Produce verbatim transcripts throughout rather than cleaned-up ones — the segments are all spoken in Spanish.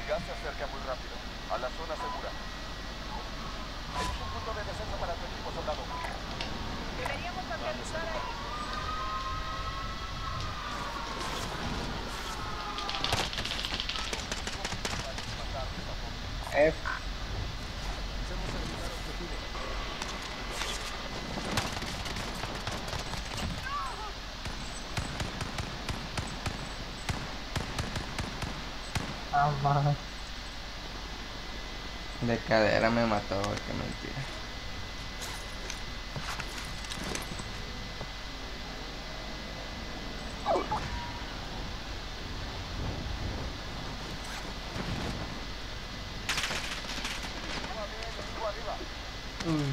gas se acerca muy rápido. A la zona segura. Elige un punto de descenso para tu equipo, soldado. Deberíamos aterrizar ahí. F. Hacemos eliminar objetivo. Ah, más. De cadera me mató, güey, qué mentira. Uy.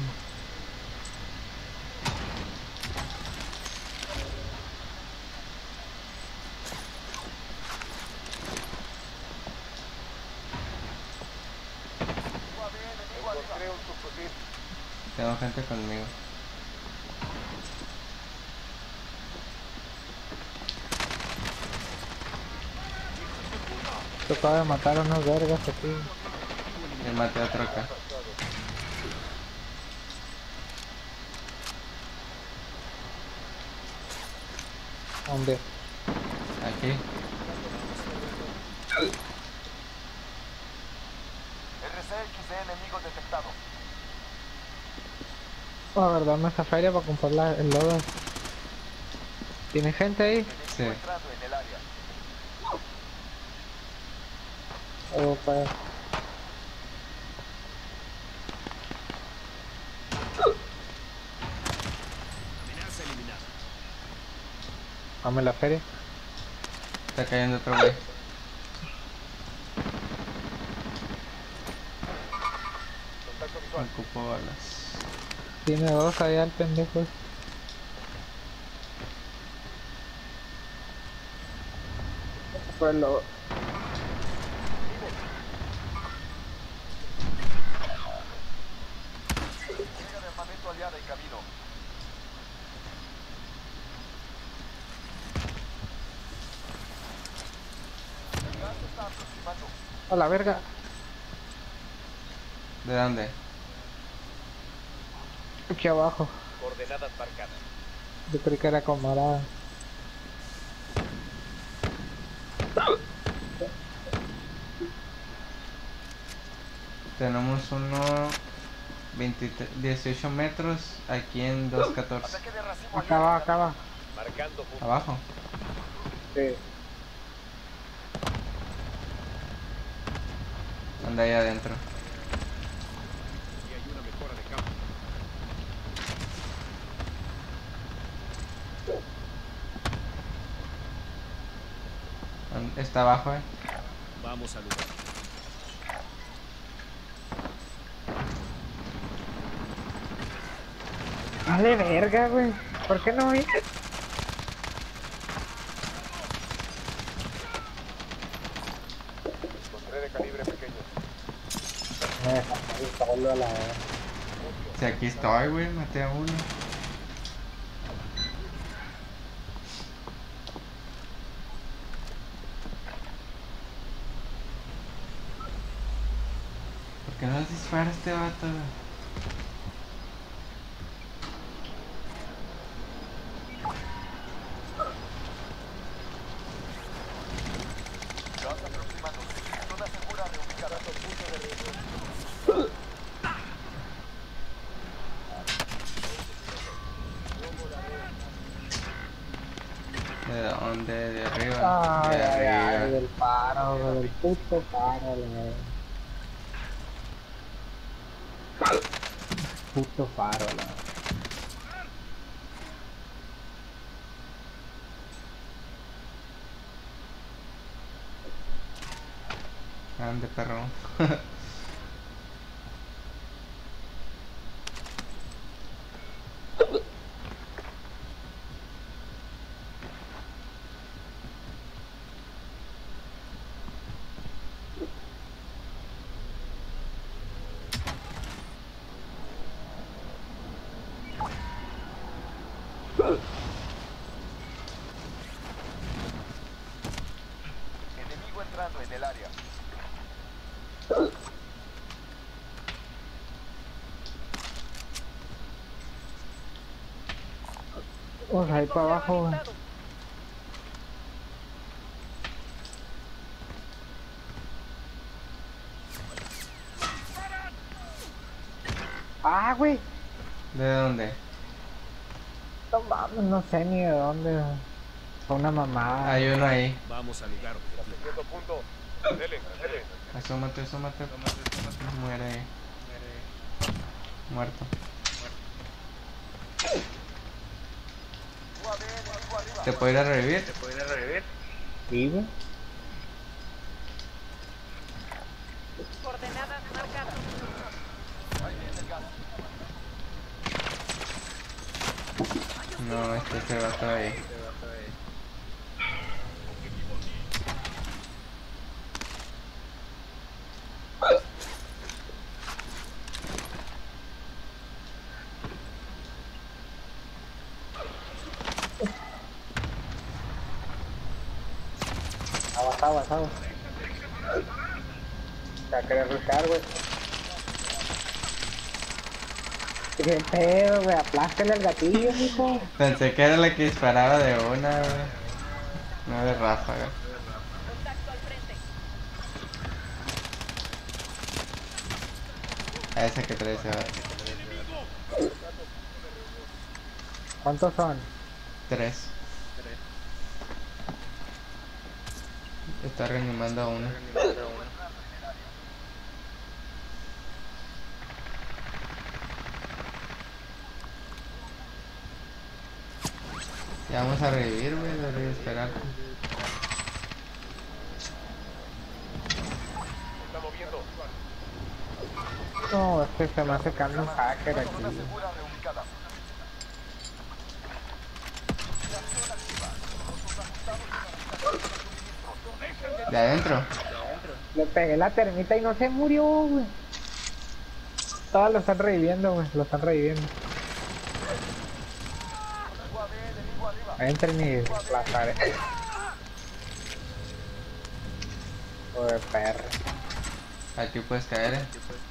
Encontré un subfusil. Tengo gente conmigo. Te acabo de matar a unos vergas aquí. Y maté a otro acá. ¿Dónde? Aquí. R C X de enemigo detectado. A ver, dame esa feria para comprar la, el lodo. ¿Tiene gente ahí? Sí. Enemigo entrando en el área. Oh, pues. Amenaza eliminada. Dame la feria. Está cayendo otro güey. Contacto visual. Ocupo balas. Tiene dos allá el pendejo. Fue el lodo. Llega de armamento aliada en camino. El gas se está aproximando. A la verga. ¿De dónde? Aquí abajo. Coordenadas marcadas. Yo creí que era camarada. Tenemos uno veintitrés, dieciocho metros aquí en dos catorce. Ataque de racimo Acá va, acá va. Marcando punto. Abajo. Sí. Anda ahí adentro. Y hay una mejora de campo. An- Está abajo, eh. Vamos al lugar. Vale verga, güey. ¿Por qué no vi? Encontré de calibre pequeño. Me dejaste solo a la verga. Si aquí estoy, güey, maté a uno. ¿Por qué no dispara este vato? Gas aproximándose. Zona segura reubicada. Punto de reunión. ¿De dónde? De arriba. Ay, De ay, ay, arriba. del paro, güey, del puto paro, güey. Puto paro, la. Ande, perro. Enemigo entrando en el área. Pues ahí para abajo, güey. Ah, güey. ¿De dónde? No mames, no sé ni de dónde, güey. Fue una mamada. Hay uno ahí. Vamos al lugar objetivo. Cierto punto. Dele, dele. Asómate, asómate. Muere ahí. Muerto. U A V enemigo arriba. ¿Te puedo ir a revivir? Sí, güey. Coordenadas marcadas. No, este se va a ahí. Aguas, aguas, aguas. Ya querés rushar, güey. ¿Qué pedo, güey? Aplástale al gatillo, mijo. Pensé que era la que disparaba de una, güey. No de ráfaga. Contacto al frente. A esa que trae ese va. ¿Cuántos son? Tres. Está reanimando a uno. Ya vamos a revivir, güey, debería esperar. Está moviendo. No, es que se me hace cambio un hacker aquí. Zona segura reubicada. ¿De adentro? Le pegué la termita y no se murió, güey. Todos lo están reviviendo, güey. Lo están reviviendo. U A V enemigo arriba. Entren y plazaré. Joder, perro. Aquí puedes caer, eh.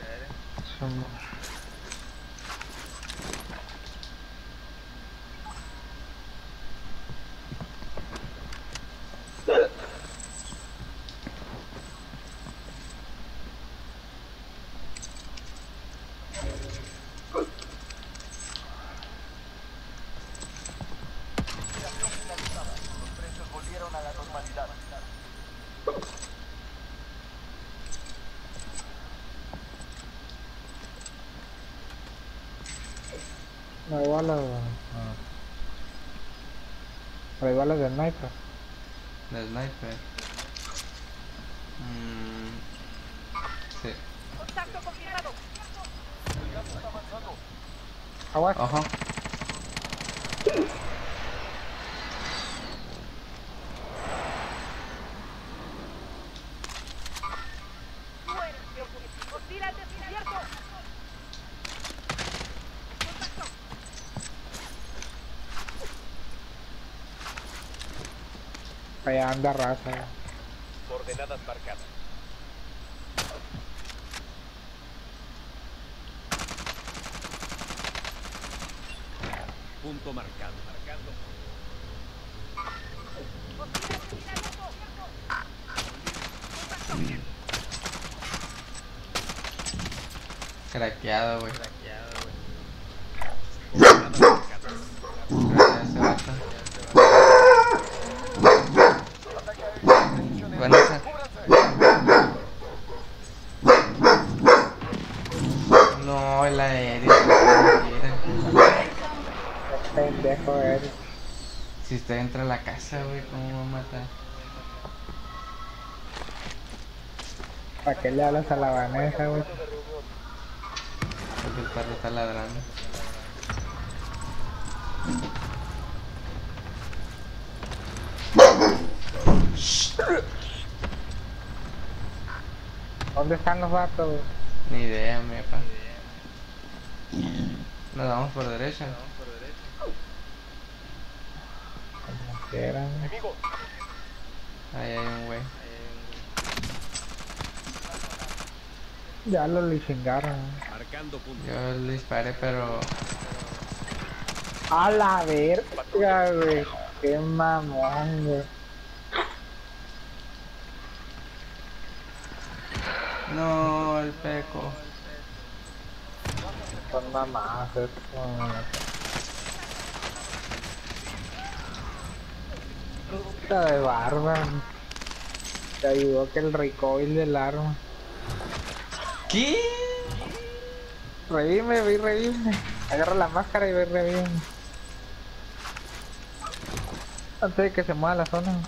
Los precios volvieron a la normalidad. No hay balas, güey. No. Hay balas de sniper. De sniper. Mm, sí. Contacto confirmado. El gas está avanzando. Aguas. Ojo. Muere. Hostil al descubierto. Contacto. Allá anda raza. Coordenadas marcadas. Punto marcado. Marcando. Hostil al descubierto. Craqueado, güey. Coordenadas marcadas. Gracias, ese vato. Bueno, esa. No, el aéreo. Qué pendejo eres. Si usted entra a la casa, güey, ¿cómo va a matar? ¿Para qué le hablas a la Vanessa, güey? Porque el perro está ladrando. ¿Dónde están los vatos, güey? Ni idea, mi papá. Nos vamos por derecha. Como quieran. Enemigo. Ahí hay un güey. Ya lo le chingaron. Marcando punto. Yo le disparé, pero A la verga, güey. Qué mamón, güey. No, el peco. Son mamadas, esto. Puta de barba. Te ayudó que el recoil del arma. ¿Qué? Revime, ve y revime. Agarra la máscara y ve y revime. Antes de que se mueva la zona.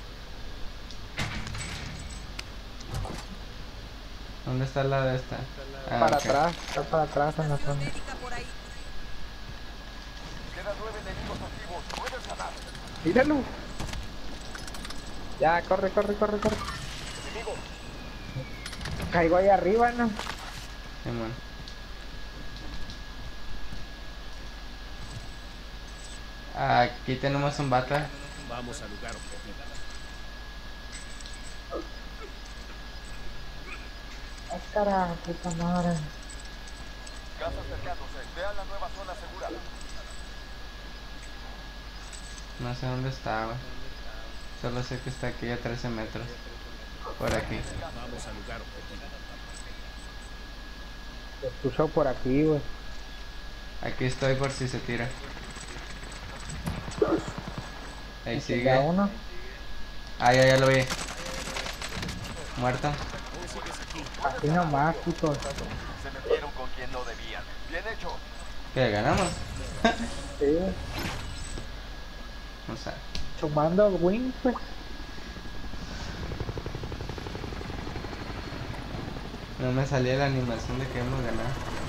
¿Dónde está la de esta? Ah, Para ok. atrás, está para atrás en la zona. Quedan nueve enemigos activos. Puedes ganar. Míralo. Ya, corre, corre, corre, corre. Enemigo. Caigo ahí arriba, ¿no? Simón. Aquí tenemos un bata. Vamos al lugar objetivo. Ay, carajo, puta madre. Gas acercándose. Vean la nueva zona segura. No sé dónde está, güey. Solo sé que está aquí a trece metros. Por aquí. Vamos al lugar objetivo. Lo escucho por aquí, güey. Aquí estoy por si se tira. Ahí Ya sigue. uno. Ah, ya, ya lo vi. Muerto. Así nomás, putos. Se metieron con quien no debían. Bien hecho. ¿Qué? ¿Ganamos? Sí, No sé. sumando win, pues. No me salía la animación de que hemos ganado.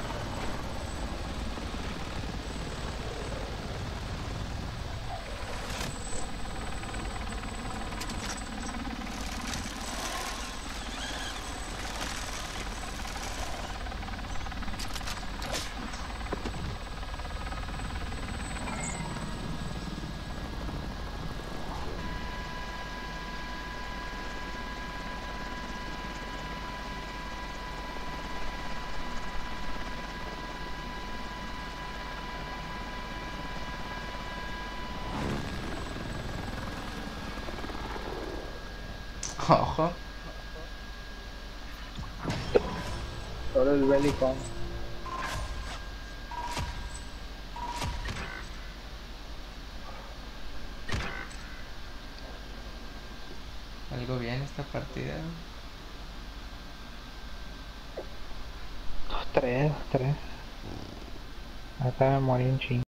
Ojo. Solo el Belicon. Algo bien esta partida. Dos, tres, dos, tres. Ahorita me morí un chingo.